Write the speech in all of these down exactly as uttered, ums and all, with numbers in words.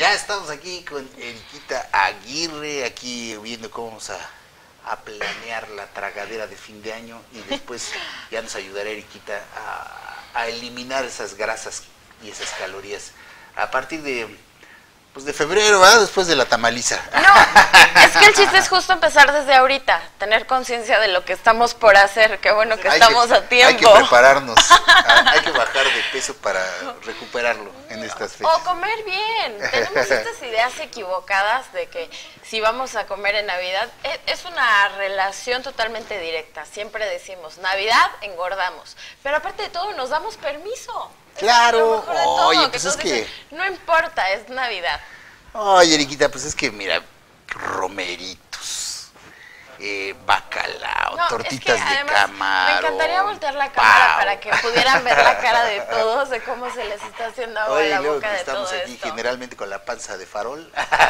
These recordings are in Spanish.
Ya estamos aquí con Eriquita Aguirre, aquí viendo cómo vamos a, a planear la tragadera de fin de año y después ya nos ayudará Eriquita a, a eliminar esas grasas y esas calorías a partir de, pues de febrero, ¿verdad? Después de la tamaliza. No, es que el chiste es justo empezar desde ahorita, tener conciencia de lo que estamos por hacer, qué bueno que hay estamos que, a tiempo. Hay que prepararnos, hay que bajar de peso para recuperarlo en estas fechas. O comer bien, tenemos estas ideas equivocadas de que si vamos a comer en Navidad, es una relación totalmente directa, siempre decimos, Navidad engordamos, pero aparte de todo nos damos permiso. Claro, todo, oye, que pues es que... Dicen, no importa, es Navidad. Oye, Eriquita, pues es que mira, romeritos, eh, bacalao, no, tortitas es que, además, de camarón. Me encantaría voltear la cámara pau. Para que pudieran ver la cara de todos, de cómo se les está haciendo agua oye, a la luego boca que de estamos todo aquí esto. Generalmente con la panza de farol,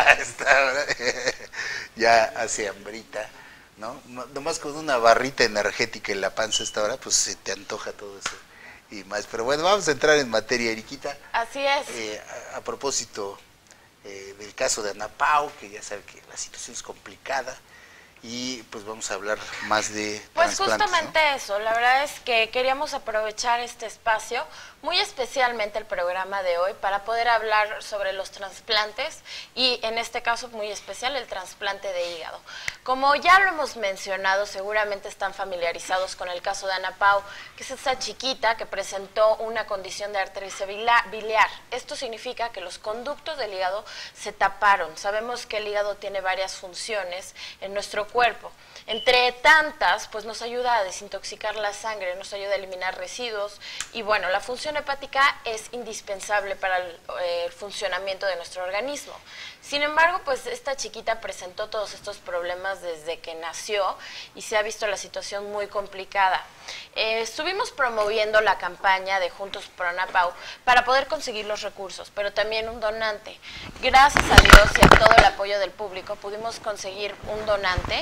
ya hace hambrita, ¿no? Nomás con una barrita energética en la panza a esta hora, pues se te antoja todo eso. Y más, pero bueno, vamos a entrar en materia, Eriquita. Así es. Eh, a, a propósito eh, del caso de Ana Pao, que ya sabe que la situación es complicada, y pues vamos a hablar más de Pues justamente, ¿no? eso, la verdad es que queríamos aprovechar este espacio, muy especialmente el programa de hoy, para poder hablar sobre los trasplantes y en este caso muy especial el trasplante de hígado. Como ya lo hemos mencionado, seguramente están familiarizados con el caso de Ana Pao, que es esta chiquita que presentó una condición de artritis biliar. Esto significa que los conductos del hígado se taparon. Sabemos que el hígado tiene varias funciones en nuestro cuerpo. Entre tantas, pues nos ayuda a desintoxicar la sangre, nos ayuda a eliminar residuos y bueno, la función hepática es indispensable para el, eh, el funcionamiento de nuestro organismo. Sin embargo, pues esta chiquita presentó todos estos problemas desde que nació y se ha visto la situación muy complicada. Eh, estuvimos promoviendo la campaña de Juntos por Ana Pao para poder conseguir los recursos, pero también un donante. Gracias a Dios y a todo el apoyo del público pudimos conseguir un donante,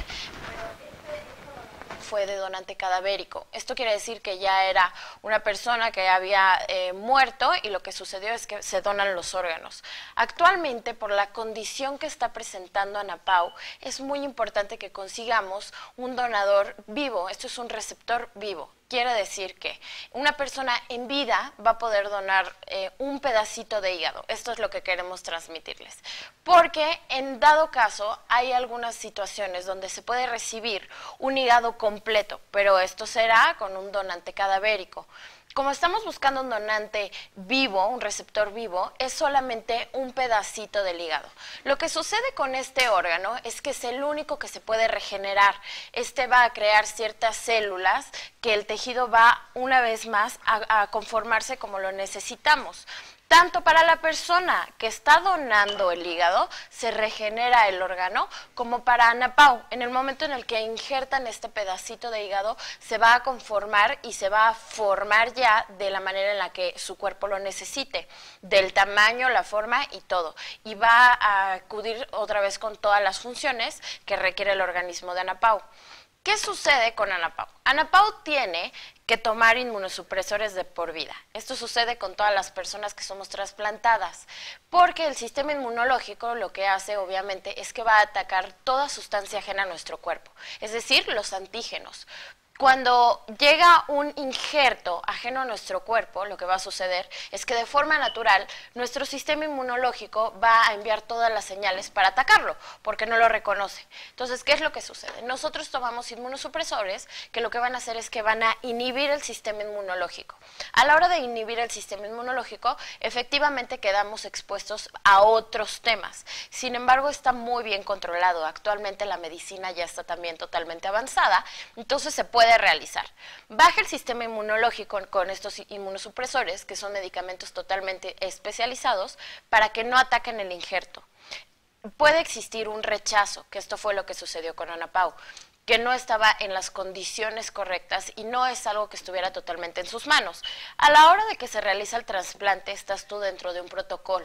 fue de donante cadavérico. Esto quiere decir que ya era una persona que había eh, muerto y lo que sucedió es que se donan los órganos. Actualmente, por la condición que está presentando Ana Pao, es muy importante que consigamos un donador vivo. Esto es un receptor vivo. Quiere decir que una persona en vida va a poder donar eh, un pedacito de hígado. Esto es lo que queremos transmitirles. Porque en dado caso hay algunas situaciones donde se puede recibir un hígado completo, pero esto será con un donante cadavérico. Como estamos buscando un donante vivo, un receptor vivo, es solamente un pedacito del hígado. Lo que sucede con este órgano es que es el único que se puede regenerar. Este va a crear ciertas células que el tejido va una vez más a, a conformarse como lo necesitamos. Tanto para la persona que está donando el hígado, se regenera el órgano, como para Ana Pao. En el momento en el que injertan este pedacito de hígado, se va a conformar y se va a formar ya de la manera en la que su cuerpo lo necesite, del tamaño, la forma y todo. Y va a acudir otra vez con todas las funciones que requiere el organismo de Ana Pao. ¿Qué sucede con Ana Pao? Ana Pao tiene que tomar inmunosupresores de por vida. Esto sucede con todas las personas que somos trasplantadas, porque el sistema inmunológico lo que hace, obviamente, es que va a atacar toda sustancia ajena a nuestro cuerpo, es decir, los antígenos. Cuando llega un injerto ajeno a nuestro cuerpo, lo que va a suceder es que de forma natural nuestro sistema inmunológico va a enviar todas las señales para atacarlo, porque no lo reconoce. Entonces, ¿qué es lo que sucede? Nosotros tomamos inmunosupresores que lo que van a hacer es que van a inhibir el sistema inmunológico. A la hora de inhibir el sistema inmunológico, efectivamente quedamos expuestos a otros temas. Sin embargo, está muy bien controlado. Actualmente la medicina ya está también totalmente avanzada, entonces se puede realizar. Baja el sistema inmunológico con estos inmunosupresores, que son medicamentos totalmente especializados, para que no ataquen el injerto. Puede existir un rechazo, que esto fue lo que sucedió con Ana Pao, que no estaba en las condiciones correctas y no es algo que estuviera totalmente en sus manos. A la hora de que se realiza el trasplante, estás tú dentro de un protocolo.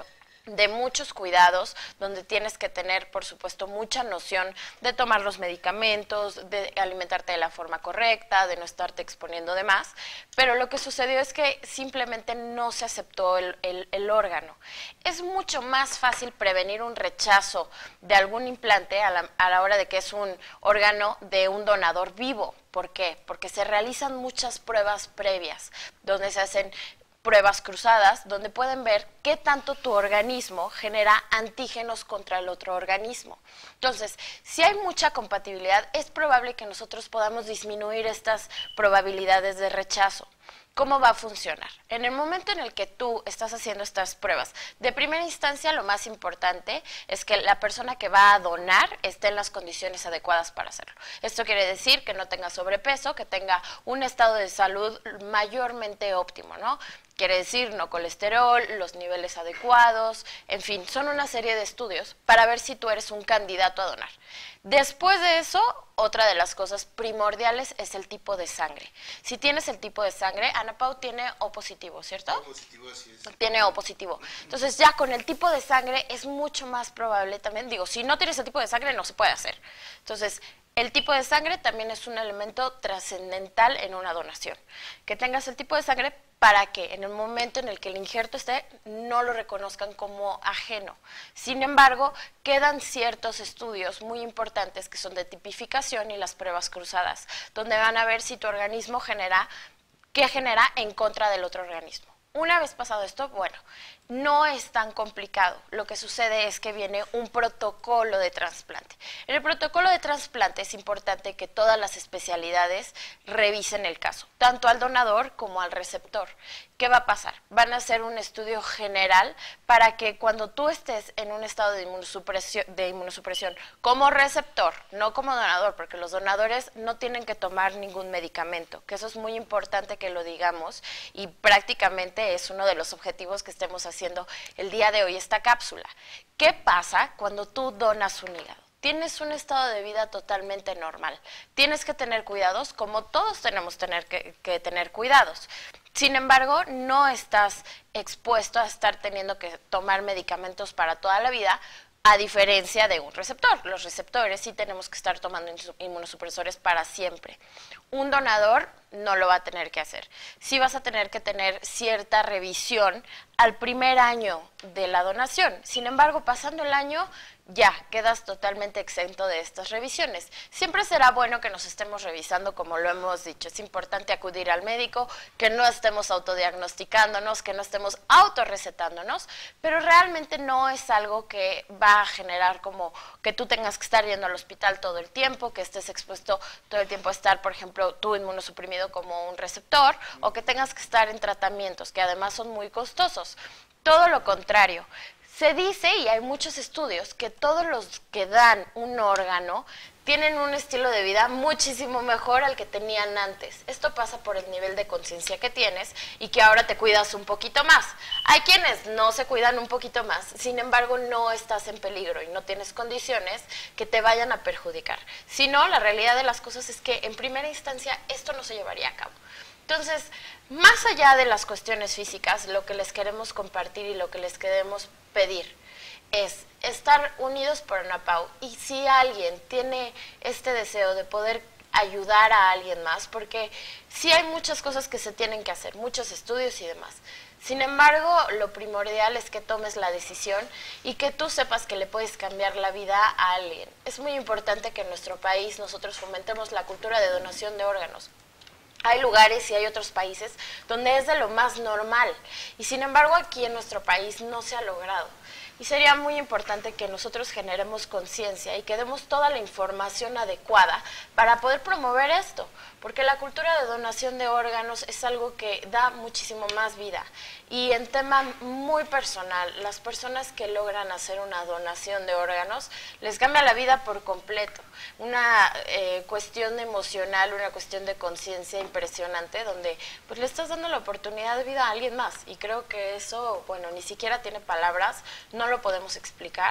de muchos cuidados, donde tienes que tener, por supuesto, mucha noción de tomar los medicamentos, de alimentarte de la forma correcta, de no estarte exponiendo de más, pero lo que sucedió es que simplemente no se aceptó el, el, el órgano. Es mucho más fácil prevenir un rechazo de algún implante a la, a la hora de que es un órgano de un donador vivo. ¿Por qué? Porque se realizan muchas pruebas previas, donde se hacen pruebas cruzadas, donde pueden ver qué tanto tu organismo genera antígenos contra el otro organismo. Entonces, si hay mucha compatibilidad, es probable que nosotros podamos disminuir estas probabilidades de rechazo. ¿Cómo va a funcionar? En el momento en el que tú estás haciendo estas pruebas, de primera instancia lo más importante es que la persona que va a donar esté en las condiciones adecuadas para hacerlo. Esto quiere decir que no tenga sobrepeso, que tenga un estado de salud mayormente óptimo, ¿no? Quiere decir no colesterol, los niveles adecuados, en fin, son una serie de estudios para ver si tú eres un candidato a donar. Después de eso, otra de las cosas primordiales es el tipo de sangre. Si tienes el tipo de sangre, Ana Pau tiene O positivo, ¿cierto? O positivo, así es. Tiene O positivo. Entonces ya con el tipo de sangre es mucho más probable también, digo, si no tienes el tipo de sangre no se puede hacer. Entonces, el tipo de sangre también es un elemento trascendental en una donación. Que tengas el tipo de sangre para que en el momento en el que el injerto esté, no lo reconozcan como ajeno. Sin embargo, quedan ciertos estudios muy importantes que son de tipificación y las pruebas cruzadas, donde van a ver si tu organismo genera, qué genera en contra del otro organismo. Una vez pasado esto, bueno, no es tan complicado. Lo que sucede es que viene un protocolo de trasplante. En el protocolo de trasplante es importante que todas las especialidades revisen el caso, tanto al donador como al receptor. ¿Qué va a pasar? Van a hacer un estudio general para que cuando tú estés en un estado de inmunosupresión, de inmunosupresión como receptor, no como donador, porque los donadores no tienen que tomar ningún medicamento, que eso es muy importante que lo digamos y prácticamente es uno de los objetivos que estemos haciendo el día de hoy, esta cápsula. ¿Qué pasa cuando tú donas un hígado? Tienes un estado de vida totalmente normal. Tienes que tener cuidados, como todos tenemos tener que, que tener cuidados. Sin embargo, no estás expuesto a estar teniendo que tomar medicamentos para toda la vida, a diferencia de un receptor. Los receptores sí tenemos que estar tomando inmunosupresores para siempre. Un donador no lo va a tener que hacer. Sí vas a tener que tener cierta revisión al primer año de la donación. Sin embargo, pasando el año, ya quedas totalmente exento de estas revisiones. Siempre será bueno que nos estemos revisando, como lo hemos dicho. Es importante acudir al médico, que no estemos autodiagnosticándonos, que no estemos autorrecetándonos, pero realmente no es algo que va a generar como que tú tengas que estar yendo al hospital todo el tiempo, que estés expuesto todo el tiempo a estar, por ejemplo, tú inmunosuprimido como un receptor, o que tengas que estar en tratamientos, que además son muy costosos. Todo lo contrario. Se dice, y hay muchos estudios, que todos los que dan un órgano tienen un estilo de vida muchísimo mejor al que tenían antes. Esto pasa por el nivel de conciencia que tienes y que ahora te cuidas un poquito más. Hay quienes no se cuidan un poquito más, sin embargo no estás en peligro y no tienes condiciones que te vayan a perjudicar. Si no, la realidad de las cosas es que en primera instancia esto no se llevaría a cabo. Entonces, más allá de las cuestiones físicas, lo que les queremos compartir y lo que les queremos pedir es estar unidos por Ana Pau. Y si alguien tiene este deseo de poder ayudar a alguien más, porque sí hay muchas cosas que se tienen que hacer, muchos estudios y demás. Sin embargo, lo primordial es que tomes la decisión y que tú sepas que le puedes cambiar la vida a alguien. Es muy importante que en nuestro país nosotros fomentemos la cultura de donación de órganos. Hay lugares y hay otros países donde es de lo más normal y sin embargo aquí en nuestro país no se ha logrado. Y sería muy importante que nosotros generemos conciencia y que demos toda la información adecuada para poder promover esto, porque la cultura de donación de órganos es algo que da muchísimo más vida. Y en tema muy personal, las personas que logran hacer una donación de órganos les cambia la vida por completo. Una eh, cuestión emocional, una cuestión de conciencia impresionante, donde pues le estás dando la oportunidad de vida a alguien más. Y creo que eso, bueno, ni siquiera tiene palabras, no lo podemos explicar.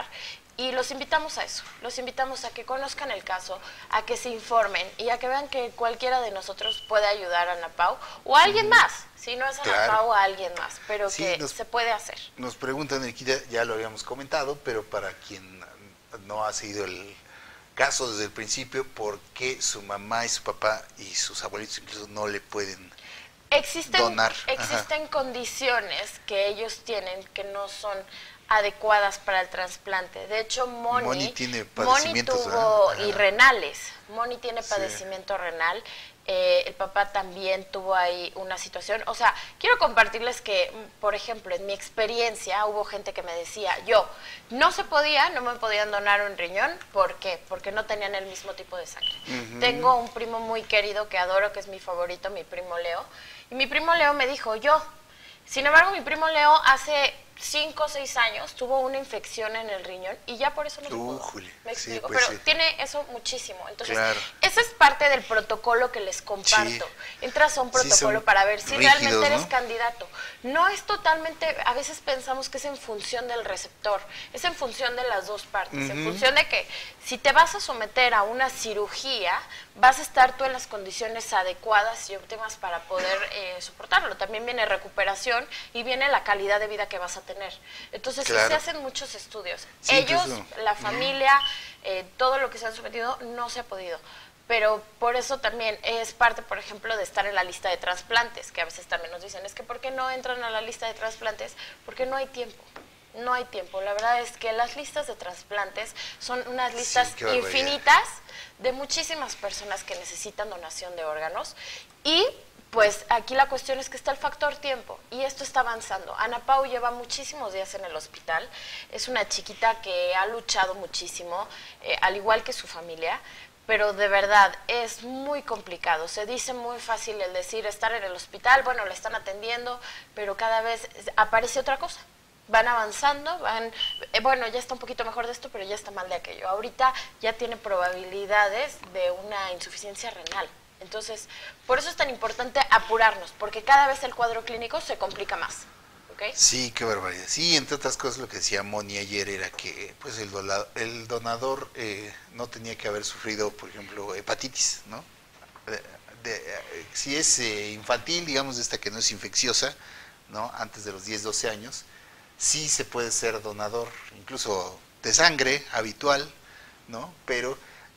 Y los invitamos a eso, los invitamos a que conozcan el caso, a que se informen y a que vean que cualquiera de nosotros puede ayudar a Ana Pau o a alguien más, si no es a Ana Claro. Pau, a alguien más, pero Sí, que nos- se puede hacer. Nos preguntan, Eriquita, ya lo habíamos comentado, pero para quien no ha seguido el caso desde el principio, ¿por qué su mamá y su papá y sus abuelitos incluso no le pueden Existen, donar? existen condiciones que ellos tienen que no son adecuadas para el trasplante. De hecho, Moni, Moni tiene Moni padecimientos, tuvo, ¿verdad? y renales, Moni tiene Sí. padecimiento renal, eh, el papá también tuvo ahí una situación. O sea, quiero compartirles que, por ejemplo, en mi experiencia hubo gente que me decía, yo, no se podía, no me podían donar un riñón, ¿por qué? Porque no tenían el mismo tipo de sangre. Ujú. Tengo un primo muy querido que adoro, que es mi favorito, mi primo Leo, y mi primo Leo me dijo, yo. Sin embargo, mi primo Leo hace cinco o seis años tuvo una infección en el riñón y ya por eso no se pudo. Újule, Me sí, explico, pues pero sí. tiene eso muchísimo. Entonces, Claro. ese es parte del protocolo que les comparto. Entras a un Sí, son protocolo para ver si rígidos, realmente eres ¿no? candidato. No es totalmente, a veces pensamos que es en función del receptor, es en función de las dos partes, en Ujú. función de que si te vas a someter a una cirugía, vas a estar tú en las condiciones adecuadas y óptimas para poder eh, soportarlo. También viene recuperación y viene la calidad de vida que vas a tener. Entonces, sí Claro. se hacen muchos estudios. Sí, Ellos, incluso- la familia, eh, todo lo que se han sometido, no se ha podido. Pero por eso también es parte, por ejemplo, de estar en la lista de trasplantes, que a veces también nos dicen, es que ¿por qué no entran a la lista de trasplantes? Porque no hay tiempo. No hay tiempo. La verdad es que las listas de trasplantes son unas Sí, listas qué barbaridad. infinitas de muchísimas personas que necesitan donación de órganos. Y pues aquí la cuestión es que está el factor tiempo y esto está avanzando. Ana Pau lleva muchísimos días en el hospital. Es una chiquita que ha luchado muchísimo, eh, al igual que su familia. Pero de verdad es muy complicado. Se dice muy fácil el decir estar en el hospital, bueno, le están atendiendo, pero cada vez aparece otra cosa. Van avanzando, van, eh, bueno, ya está un poquito mejor de esto, pero ya está mal de aquello. Ahorita ya tiene probabilidades de una insuficiencia renal. Entonces, por eso es tan importante apurarnos, porque cada vez el cuadro clínico se complica más. ¿Ok? Sí, qué barbaridad. Sí, entre otras cosas lo que decía Moni ayer era que pues el, dola- el donador eh, no tenía que haber sufrido, por ejemplo, hepatitis, ¿no? De- de- eh, si es eh, infantil, digamos, esta que no es infecciosa, ¿no? Antes de los diez, doce años, sí se puede ser donador, incluso de sangre habitual, ¿no? Pero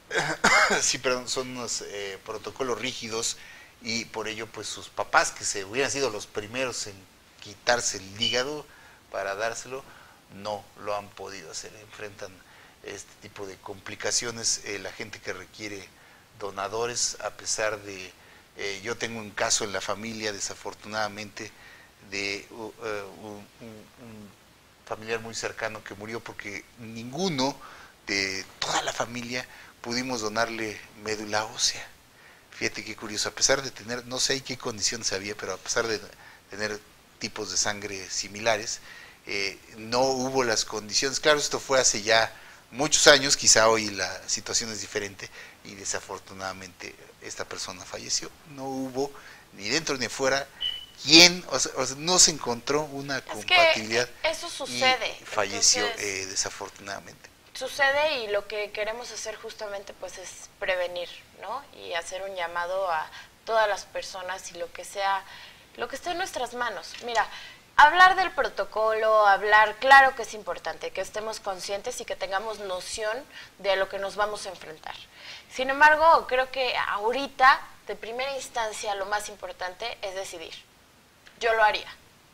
sí, perdón, son unos eh, protocolos rígidos y por ello pues sus papás, que se hubieran sido los primeros en quitarse el hígado para dárselo, no lo han podido hacer, enfrentan este tipo de complicaciones, eh, la gente que requiere donadores, a pesar de, eh, yo tengo un caso en la familia desafortunadamente de uh, uh, un, un- un familiar muy cercano que murió porque ninguno de toda la familia pudimos donarle médula ósea. Fíjate qué curioso, a pesar de tener, no sé qué condiciones había, pero a pesar de tener tipos de sangre similares, eh, no hubo las condiciones. Claro, esto fue hace ya muchos años, quizá hoy la situación es diferente y desafortunadamente esta persona falleció. No hubo ni dentro ni fuera quien, o sea, o sea, no se encontró una Es compatibilidad que eso sucede. y falleció Entonces, eh, desafortunadamente. sucede y lo que queremos hacer justamente pues es prevenir, ¿no? Y hacer un llamado a todas las personas y lo que sea, lo que esté en nuestras manos. Mira, hablar del protocolo, hablar, claro que es importante, que estemos conscientes y que tengamos noción de lo que nos vamos a enfrentar. Sin embargo, creo que ahorita, de primera instancia, lo más importante es decidir. Yo lo haría.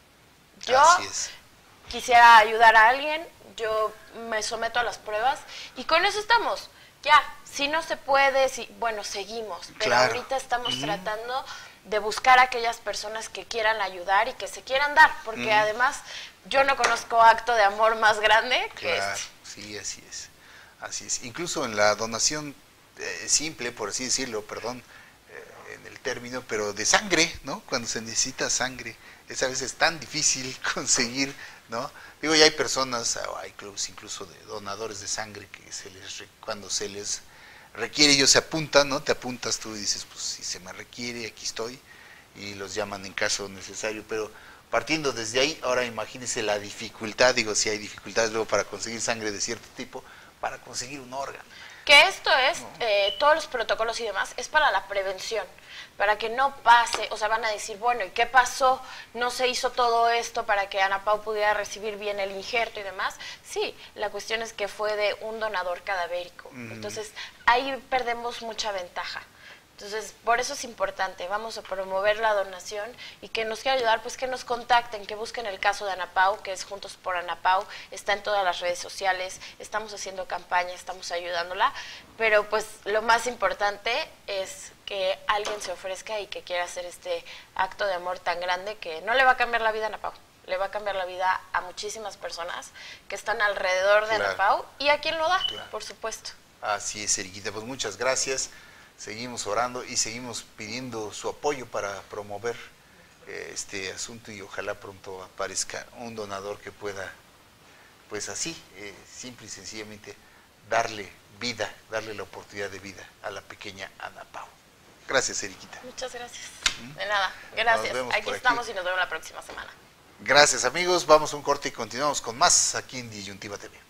Yo Así es. quisiera ayudar a alguien, yo me someto a las pruebas y con eso estamos. Ya, si no se puede, si, bueno, seguimos, pero Claro. ahorita estamos Mm. tratando de buscar a aquellas personas que quieran ayudar y que se quieran dar, porque Mm. además yo no conozco acto de amor más grande que Claro, este. sí, así es. Así es. Incluso en la donación eh, simple, por así decirlo, perdón, eh, en el término, pero de sangre, ¿no? Cuando se necesita sangre, es a veces tan difícil conseguir, ¿no? Digo, ya hay personas, o hay clubes incluso de donadores de sangre que se les re- cuando se les requiere, ellos se apuntan, ¿no? Te apuntas tú y dices, pues si se me requiere, aquí estoy, y los llaman en caso necesario, pero partiendo desde ahí, ahora imagínense la dificultad, digo, si hay dificultades luego para conseguir sangre de cierto tipo, para conseguir un órgano. Que esto es, no. eh, todos los protocolos y demás, es para la prevención, para que no pase, o sea, van a decir, bueno, ¿y qué pasó? ¿No se hizo todo esto para que Ana Pau pudiera recibir bien el injerto y demás? Sí, la cuestión es que fue de un donador cadavérico, mm. entonces ahí perdemos mucha ventaja. Entonces, por eso es importante, vamos a promover la donación y que nos quiera ayudar, pues que nos contacten, que busquen el caso de Ana Pau, que es Juntos por Ana Pau, está en todas las redes sociales, estamos haciendo campaña, estamos ayudándola, pero pues lo más importante es que alguien se ofrezca y que quiera hacer este acto de amor tan grande que no le va a cambiar la vida a Ana Pau, le va a cambiar la vida a muchísimas personas que están alrededor de claro. Ana Pau y a quien lo da, claro. por supuesto. Así es, Eriquita, pues muchas gracias. Seguimos orando y seguimos pidiendo su apoyo para promover eh, este asunto y ojalá pronto aparezca un donador que pueda, pues así, eh, simple y sencillamente, darle vida, darle la oportunidad de vida a la pequeña Ana Pau. Gracias, Eriquita. Muchas gracias. ¿Mm? De nada, gracias. Aquí estamos aquí. Y nos vemos la próxima semana. Gracias, amigos. Vamos a un corte y continuamos con más aquí en Disyuntiva T V.